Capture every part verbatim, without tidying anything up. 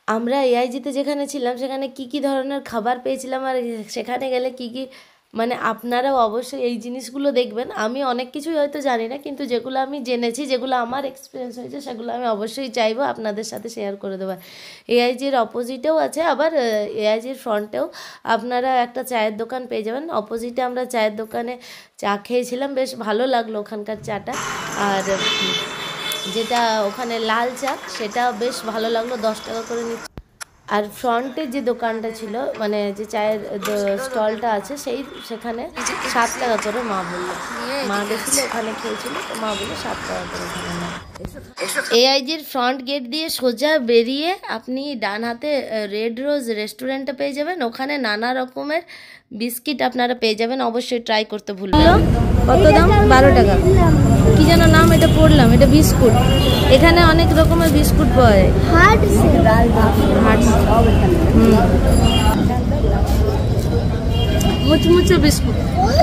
আমরা এআইজিতে যেখানে ছিলাম সেখানে কি কি ধরনের খাবার পেয়েছিলাম আর সেখানে গেলে কি কি, মানে আপনারাও অবশ্যই এই জিনিসগুলো দেখবেন। আমি অনেক কিছুই হয়তো জানি না, কিন্তু যেগুলো আমি জেনেছি, যেগুলো আমার এক্সপিরিয়েন্স হয়েছে, সেগুলো আমি অবশ্যই চাইবো আপনাদের সাথে শেয়ার করে দেওয়ার। এআইজির অপোজিটেও আছে, আবার এআইজির ফ্রন্টেও আপনারা একটা চায়ের দোকান পেয়ে যাবেন। অপোজিটে আমরা চায়ের দোকানে চা খেয়েছিলাম, বেশ ভালো লাগলো ওখানকার চাটা। আর যেটা ওখানে লাল চা, সেটা বেশ ভালো লাগলো, দশ টাকা করে নিচ্ছে। আর ফ্রন্টে যে দোকানটা ছিল, মানে যে চায়ের স্টলটা আছে, সেই সেখানে সাত টাকা করে মা বললো। মা গেছিলো ওখানে খেয়েছিল, তো মা বললো সাত টাকা করে ওখানে না। এআইজির ফ্রন্ট গেট দিয়ে সোজা বেরিয়ে আপনি ডান হাতে রেড রোজ রেস্টুরেন্টটা পেয়ে যাবেন। ওখানে নানা রকমের বিস্কিট আপনারা পেয়ে যাবেন, অবশ্যই ট্রাই করতে ভুলবেন না। কত দাম? বারো টাকা। কি যেন নাম, এটা পড়লাম, এটা বিস্কুট। এখানে অনেক রকমের বিস্কুট পাওয়া যায়। মুচমুচে বিস্কুট।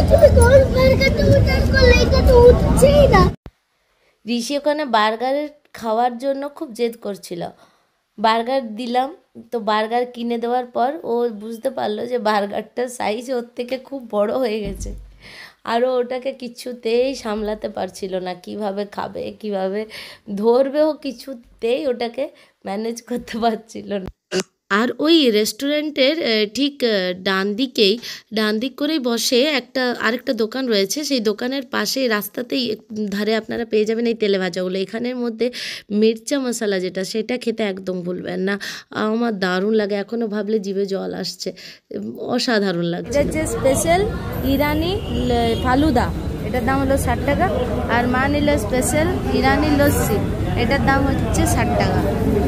ঋষি ওখানে বার্গারের খাওয়ার জন্য খুব জেদ করছিল। বার্গার দিলাম, তো বার্গার কিনে দেওয়ার পর ও বুঝতে পারলো যে বার্গারটার সাইজ ওর থেকে খুব বড় হয়ে গেছে। আরও ওটাকে কিছুতেই সামলাতে পারছিল না, কিভাবে খাবে, কিভাবে ধরবে, ও কিছুতেই ওটাকে ম্যানেজ করতে পারছিল না। আর ওই রেস্টুরেন্টের ঠিক ডান দিকেই, ডান দিক করেই বসে একটা আরেকটা দোকান রয়েছে। সেই দোকানের পাশে রাস্তাতেই ধারে আপনারা পেয়ে যাবেন এই তেলে ভাজাগুলো। এখানের মধ্যে মির্চা মশলা যেটা, সেটা খেতে একদম ভুলবেন না, আমার দারুণ লাগে, এখনও ভাবলে জিভে জল আসছে, অসাধারণ লাগে। এটা হচ্ছে স্পেশাল ইরানি ফালুদা, এটার দাম হলো ষাট টাকা। আর মা নিল স্পেশাল ইরানি লস্যি, এটার দাম হচ্ছে ষাট টাকা।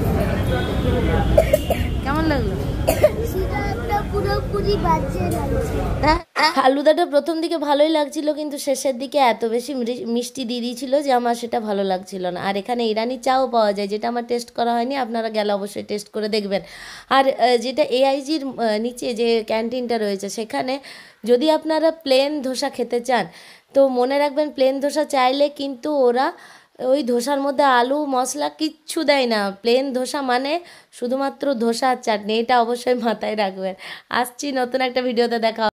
কেমন লাগলো? ফালুদাটা প্রথম দিকে ভালোই লাগছিল, কিন্তু শেষের দিকে এত বেশি মিষ্টি দিয়ে দিয়েছিল যে আমার সেটা ভালো লাগছিল না। আর এখানে ইরানি চাও পাওয়া যায়, যেটা আমার টেস্ট করা হয়নি, আপনারা গেলে অবশ্যই টেস্ট করে দেখবেন। আর যেটা এআইজির নিচে যে ক্যান্টিনটা রয়েছে, সেখানে যদি আপনারা প্লেন ধোসা খেতে চান, তো মনে রাখবেন প্লেন ধোসা চাইলে কিন্তু ওরা ওই ধোসার মধ্যে আলু মশলা কিচ্ছু দেয় না। প্লেন ধোসা মানে শুধুমাত্র ধোসা আর চাটনি, এটা অবশ্যই মাথায় রাখবেন। আসছি নতুন একটা ভিডিওতে দেখা।